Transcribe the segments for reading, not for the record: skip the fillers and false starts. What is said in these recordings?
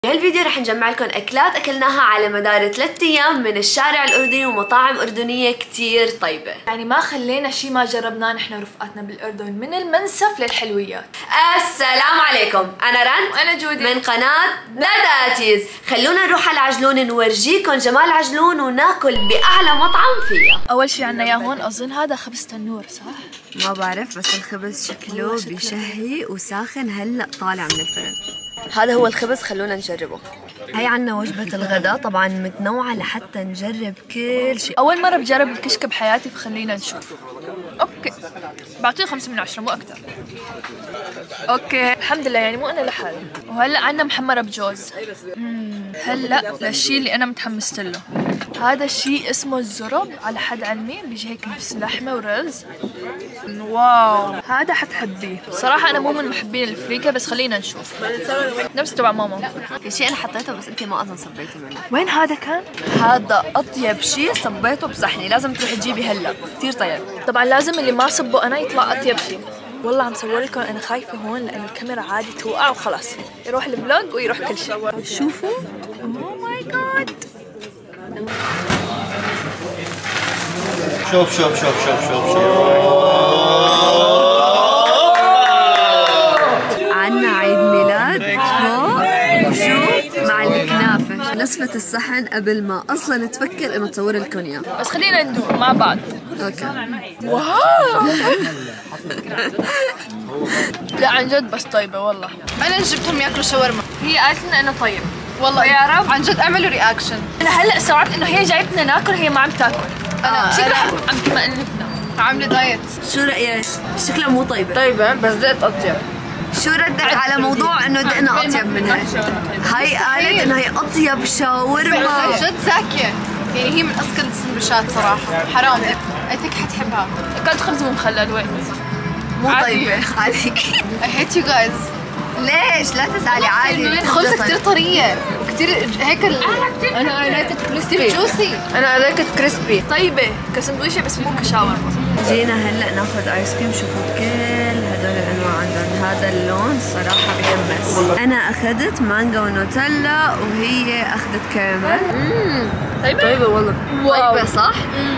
بهالفيديو رح نجمع لكم اكلات اكلناها على مدار 3 ايام من الشارع الاردني ومطاعم اردنيه كتير طيبه. يعني ما خلينا شي ما جربناه نحن ورفقاتنا بالاردن، من المنسف للحلويات. السلام عليكم، انا رند وانا جودي من قناه داداتيز. خلونا نروح على عجلون نورجيكم جمال عجلون وناكل باعلى مطعم فيها. اول شي عنا اياه هون، اظن هذا خبز تنور صح؟ ما بعرف بس الخبز شكله بيشهي وساخن هلا طالع من الفرن. هذا هو الخبز، خلونا نجربه. هي عنا وجبة الغداء طبعا متنوعة لحتى نجرب كل شيء. أول مرة بجرب الكشك بحياتي فخلينا نشوف. أوكي بعطيه 5 من 10 مو أكتر. أوكي الحمد لله يعني مو أنا لحالي. وهلا عنا محمرة بجوز. هلا للشيء اللي أنا متحمست له. هذا الشيء اسمه الزرب، على حد علمي بيجي هيك نفس لحمة ورز. واو هذا حتحبيه. صراحة أنا مو من محبين الفريكة بس خلينا نشوف. نفس تبع ماما. في شيء أنا حطيته بس أنت ما أظن صبيتي منه. وين هذا كان؟ هذا أطيب شيء صبيته بصحني، لازم تروحي تجيبي هلا، كثير طيب. طبعا لازم اللي ما صبه أنا يطلع أطيب شيء. والله عم صور لكم أنا خايفة هون لأنه الكاميرا عادي توقع وخلاص يروح الفلوج ويروح كل شيء. شوفوا أوه ماي جاد. شوف عنا عيد ميلاد فوق وشو مع الكنافة، نصفة الصحن قبل ما أصلا تفكر إنه تصور لكم إياه. بس خلينا ندوق مع بعض. أوكي. واو لا عن جد بس طيبة والله. أنا جبتهم ياكلوا شاورما. هي قالت لنا إنه طيب والله يا رب عن جد اعملوا رياكشن. أنا هلا استوعبت إنه هي جايبتنا ناكل، هي ما عم تاكل. شكلها عم تمقلبنا. عاملة دايت. شو رأيك؟ شكلها مو طيبة. طيبة بس زيت أطيب. شو ردك على موضوع إنه دقنا أطيب منها؟ هي قالت إنه هي أطيب شاورما. عن جد زاكية، يعني هي من أسكن السندويشات صراحة. حرام I think حتحبها. أكلت خبز مخلل وين؟ مو طيبة عادي. I hate you guys. ليش؟ لا تسألي عادي. خبزة كتير طرية وكتير هيك أنا قريت كريسبي جوسي. أنا قريت كريسبي طيبة كسندويشة بس مو كشاورما. جينا هلا ناخذ ايس كريم، شوفوا كل هدول الانواع عندهم، هذا اللون صراحه بيحمس. انا اخذت مانجا ونوتيلا وهي اخذت كراميل. طيبة والله. طيبه صح؟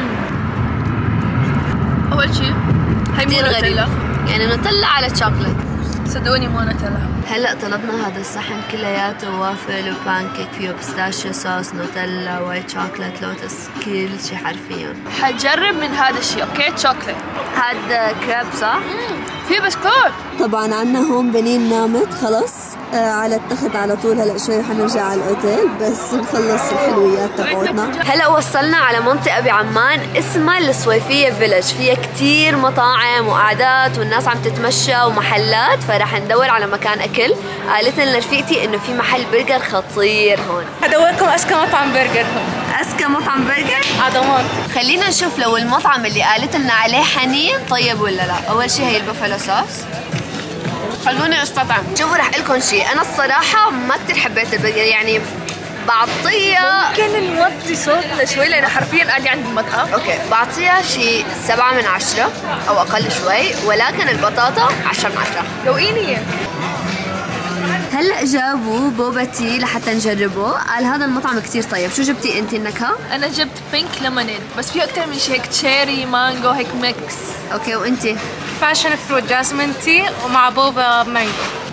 أول شيء هي كثير غريبة، يعني نوتيلا على شوكليت. صدقوني مو نوتيلا. هلا طلبنا هذا الصحن كلياته وافل وبانكيك فيه بيستاشيو صوص، نوتيلا، وايت شوكليت، لوتس، كل شيء حرفيا. حجرب من هذا الشيء. اوكي شوكليت. هذا كريب صح؟ في بسكوت. طبعا عنا هون بنين نامت خلص على التخت على طول. هلا شوي حنرجع على الاوتيل بس نخلص الحلويات تبعوتنا. هلا وصلنا على منطقه بعمان اسمها الصويفيه فيلج، فيها كتير مطاعم وقعدات والناس عم تتمشى ومحلات، فرح ندور على مكان اكل. قالت لنا رفيقتي انه في محل برجر خطير هون. هدوركم أسكى مطعم برجر هون. اسكى مطعم برجر؟ عضمات. خلينا نشوف لو المطعم اللي قالت لنا عليه حنين طيب ولا لا. اول شيء هي البوفالو صوص. خلوني استطعم. شوفوا رح لكم شيء، انا الصراحه ما كثير حبيت البرجر، يعني بعطيها ممكن نوطي صوتنا شوي لأنه حرفيا قاعدة عند المطعم. اوكي بعطيها شيء 7 من 10 او اقل شوي، ولكن البطاطا 10 من 10. ذوقيني. هلا جابوا بوبا تي لحتى نجربه، قال هذا المطعم كثير طيب. شو جبتي انت النكهه؟ أنا جبت بينك ليمونيد بس في أكثر من شيء، هيك تشيري مانجو هيك ميكس. اوكي وانت؟ فاشن فروت جاسمين تي ومع بوبا مانجو.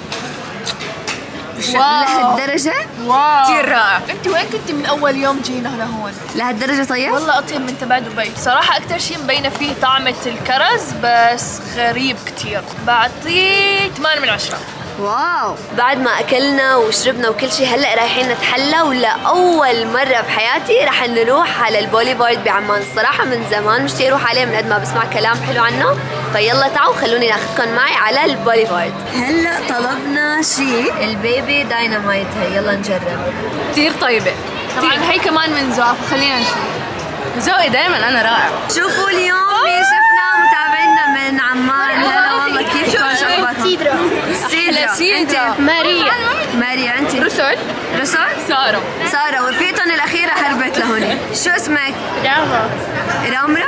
لهالدرجه؟ واو كثير رائع. انت وين كنت من اول يوم جينا لهون؟ لهالدرجه طيب؟ والله اطيب من تبع دبي صراحه. اكثر شيء مبينه فيه طعمه الكرز بس غريب كثير. بعطيه 8 من 10. واو. بعد ما اكلنا وشربنا وكل شيء هلا رايحين نتحلى، ولاول مره بحياتي رح نروح على البوليفارد بعمان. الصراحه من زمان مشتاق اروح عليه من قد ما بسمع كلام حلو عنه، فيلا تعالوا خلوني ناخذكم معي على البوليفارد. هلا طلبنا شيء البيبي داينامايت، هي يلا نجرب. كثير طيبة. طبعا هي كمان من ذوق، خلينا نشوف. ذوقي دائما أنا رائع. شوفوا اليوم شفنا متابعينا من عمان. هلا والله كيفكم؟ شو اخباركم؟ سيدرا سيدرا. ماريا. انت؟ رسل. سارة. ورفيقتهم الأخيرة هربت لهوني. شو اسمك؟ راما. من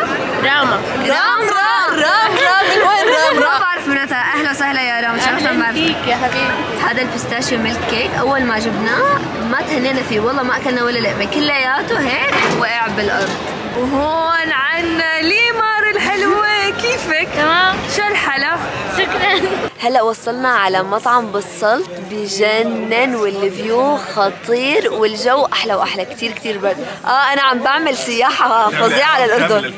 وين راما؟ ما بعرف منتها. أهلا وسهلا يا راما، شرفنا بمعرفتك يا حبيبي. هذا البيستاشيو ميلك كيك أول ما جبناه ما تهنينا فيه والله، ما أكلنا ولا لقمة، كلياته هيك وقع بالأرض. وهون عنا ليمار الحلوة، كيفك؟ تمام. شو الحلا؟ شكرا. هلا وصلنا على مطعم بالسلط، بجنن والفيو خطير والجو احلى واحلى، كتير برد. انا عم بعمل سياحة فظيعة للأردن.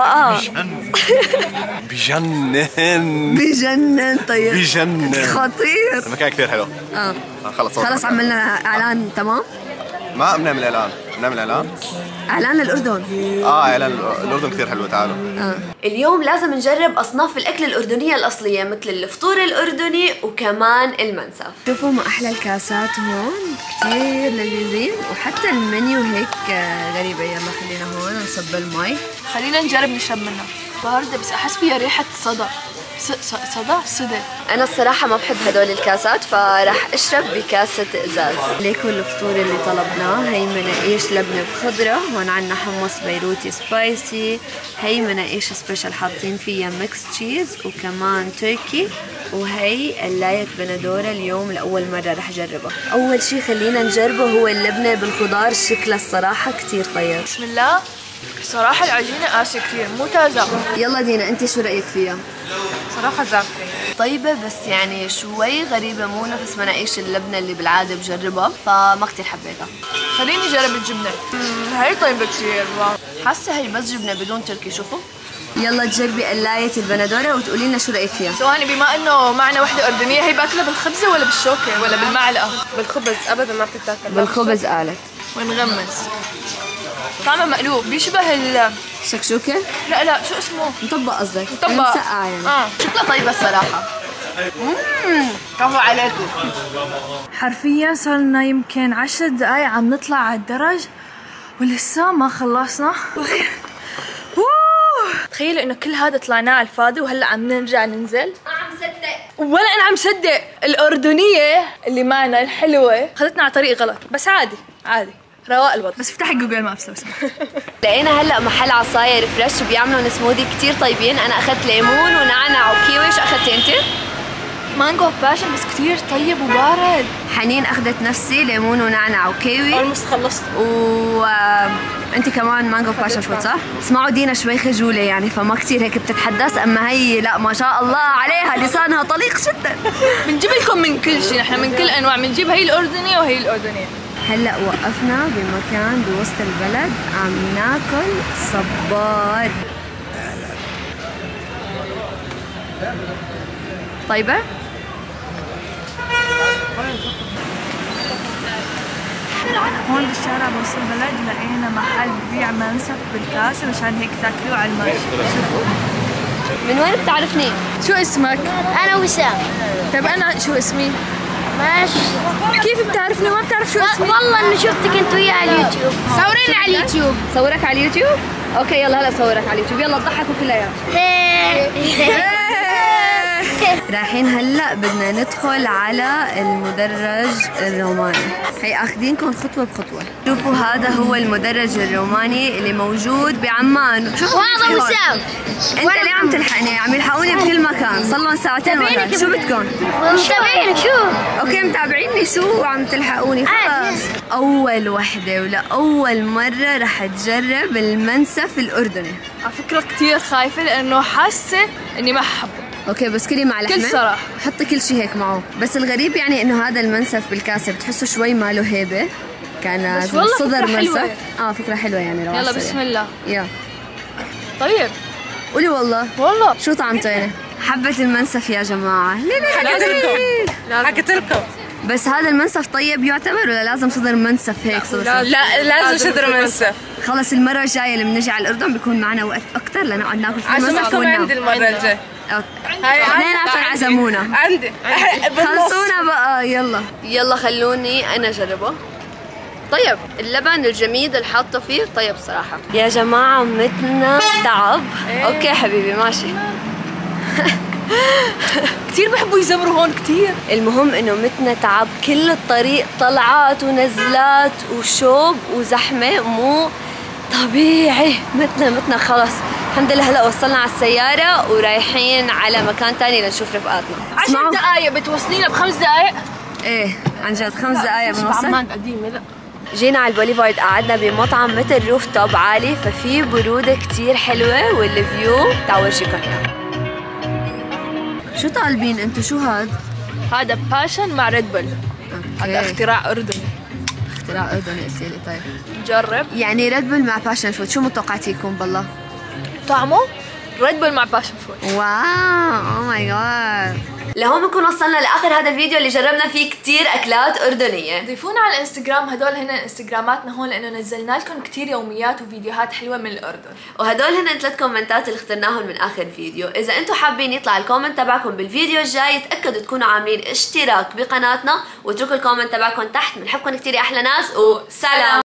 بجنن. طيب بجنن خطير، المكان كثير حلو. خلص عملنا اعلان. تمام. ما بنعمل اعلان اعلان للأردن. اعلان الأردن كثير حلوة، تعالوا. اليوم لازم نجرب أصناف الأكل الأردنية الأصلية مثل الفطور الأردني وكمان المنسف. شوفوا ما أحلى الكاسات هون، كتير لذيذين، وحتى المنيو هيك غريبة. يلا خلينا هون نصب المي، خلينا نجرب نشرب منها. باردة بس أحس فيها ريحة صدى. صدى. أنا الصراحة ما بحب هدول الكاسات، فراح أشرب بكاسة إزاز. ليكو الفطور اللي طلبناه، هي مناقيش لبنة بخضرة، هون عنا حمص بيروتي سبايسي، هي مناقيش سبيشال حاطين فيها ميكس تشيز وكمان تركي، وهي قلاية بندورة اليوم لأول مرة رح جربها. أول شي خلينا نجربه هو اللبنة بالخضار، شكلها الصراحة كتير طيب. بسم الله. صراحة العجينة قاسية كتير، مو تازة. يلا دينا انت شو رأيك فيها؟ صراحة زاكية طيبة بس يعني شوي غريبة، مو نفس مناقيش اللبنة اللي بالعادة بجربها، فما كتير حبيتها. خليني اجرب الجبنة. هي طيبة كتير. حاسة هي بس جبنة بدون تركي. شوفوا يلا تجربي قلاية البندورة وتقولي لنا شو رأيك فيها. ثواني، بما انه معنا وحدة أردنية، هي باكلها بالخبزة ولا بالشوكة ولا بالمعلقة؟ بالخبز. ابدا ما بتتاكل بالخبز قالت. ونغمس. طعمه مقلوب، بيشبه شكشوكة؟ لا شو اسمه؟ مطبق قصدك؟ مطبق. مسقعة يعني. شكلها طيبة الصراحة. برافو عليكم. حرفيا صارنا يمكن 10 دقايق عم نطلع على الدرج ولسه ما خلصنا. تخيلوا انه كل هذا طلعناه على الفاضي وهلا عم نرجع ننزل. عم صدق ولا انا عم صدق. الأردنية اللي معنا الحلوة خذتنا على طريق غلط، بس عادي رواق الوضع. بس افتحي جوجل مابس لو سمحت. لقينا هلا محل عصاير فريش بيعملوا سموذي كتير طيبين. انا اخذت ليمون ونعناع وكيوي. شو اخذتي انت؟ مانجو باشن بس كتير طيب وبارد. حنين اخذت نفسي ليمون ونعناع وكيوي. اولموست خلصت. انت كمان مانجو باشن فروت صح؟ اسمعوا دينا شوي خجولة يعني، فما كتير هيك بتتحدث، اما هي لا ما شاء الله عليها لسانها طليق جدا. بنجيب لكم من كل شيء، نحن من كل انواع، بنجيب هي الأردنية وهي الأردنية. هلا وقفنا بمكان بوسط البلد عم ناكل صبار. طيبة؟ هون بالشارع بوسط البلد لقينا محل ببيع منسف بالكاس، مشان هيك تاكلوه على الماشي. شوفوا. من وين بتعرفني؟ شو اسمك؟ انا وسام. طيب انا شو اسمي؟ ماشي. كيف بتعرفني وما بتعرف شو اسمي؟ والله انه شفتك انت وياه على اليوتيوب. صوريني على اليوتيوب. صورك على اليوتيوب؟ اوكي يلا هلا صورك على اليوتيوب. يلا تضحكوا كلياتكم. رايحين هلا بدنا ندخل على المدرج الروماني. هي اخذينكم خطوه بخطوه. شوفوا هذا هو المدرج الروماني اللي موجود بعمان. وهذا وسام. انت ليه عم تلحقني؟ عم يلحقوني بكل مكان، صار لهم ساعتين وهيك. شو بدكم؟ متابعينك. شو؟ اوكي متابعيني شو وعم تلحقوني. خلاص اول وحده ولاول مره رح تجرب المنسف الاردني. على فكره كثير خايفه لانه حاسه اني ما ححبه. اوكي بس كلي مع لحمه. كل صراحه حطي كل شيء هيك معه. بس الغريب يعني انه هذا المنسف بالكاسه بتحسه شوي ما له هيبه، كان صدر منسف. فكره حلوه يعني. يلا بسم الله. يلا طيب قولي والله شو طعمته يعني؟ حبة المنسف يا جماعة. ليه حكيت لكم. بس هذا المنسف طيب يعتبر ولا لازم صدر منسف هيك صدر؟ لا لازم صدر منسف. خلص المرة الجاية اللي بنجي على الأردن بيكون معنا وقت أكثر لنقعد ناكل في المنسف. عزمكم عندي المرة الجاية. اثنيناتهم عزمونا. عندي. خلصونا بقى. يلا خلوني أنا أجربه. طيب اللبن الجميد اللي حاطه فيه طيب صراحة. يا جماعة متنا تعب. اوكي حبيبي ماشي. كثير بحبوا يزمروا هون كثير. المهم انه متنا تعب كل الطريق، طلعات ونزلات وشوب وزحمه مو طبيعي. متنا خلص الحمد لله هلا وصلنا على السياره ورايحين على مكان ثاني لنشوف رفقاتنا. 10 دقائق بتوصلينا ب5 دقائق؟ ايه عن جد 5 دقائق بنوصل. عمان قديمه. لا جينا على البوليفارد، قعدنا بمطعم مثل روف توب عالي، ففي برودة كتير حلوة والفيو تعال ورجيكم اياه. شو طالبين انتو؟ شو هذا باشن مع ريد بول. هذا اختراع أردني. اختراع أردني أسيلي. طيب جرب. يعني ريد بول مع باشن فوت، شو متوقعتي يكون بالله؟ طعمه ريد بول مع باشن فوت. واو او ماي جاد. لهون بنكون وصلنا لاخر هذا الفيديو اللي جربنا فيه كتير اكلات اردنيه. ضيفونا على الانستغرام، هدول هن انستغراماتنا هون لانه نزلنا لكم كتير يوميات وفيديوهات حلوه من الاردن، وهدول هن 3 كومنتات اللي اخترناهم من اخر فيديو. اذا انتم حابين يطلع الكومنت تبعكم بالفيديو الجاي تاكدوا تكونوا عاملين اشتراك بقناتنا واتركوا الكومنت تبعكم تحت. بنحبكم كتير يا احلى ناس وسلام.